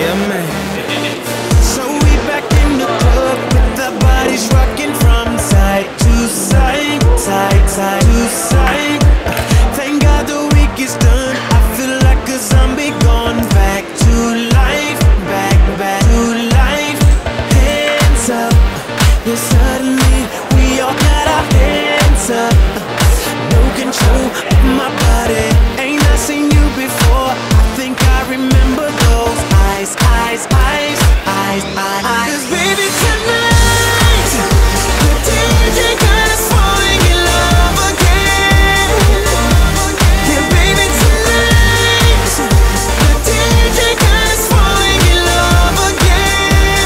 man. So we back in the club with our bodies rocking from side to side, side, side to side. Thank God the week is done. I feel like a zombie gone back to life, back to life. Hands up, yeah, suddenly we all got our hands up. No control of my body. Ain't I seen you before? I think I remember those eyes, eyes, eyes, eyes, eyes. 'Cause baby tonight, the DJ got us falling in love again. Yeah, baby tonight, the DJ got us falling in love again.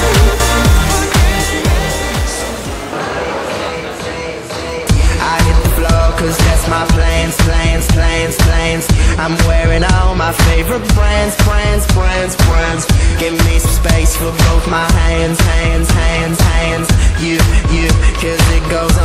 I hit the floor 'cause that's my plans, plans, plans, plans. I'm wearing all my favorite brands, brands, brands, brands. Give me some space for both my hands, hands, hands, hands. You, 'cause it goes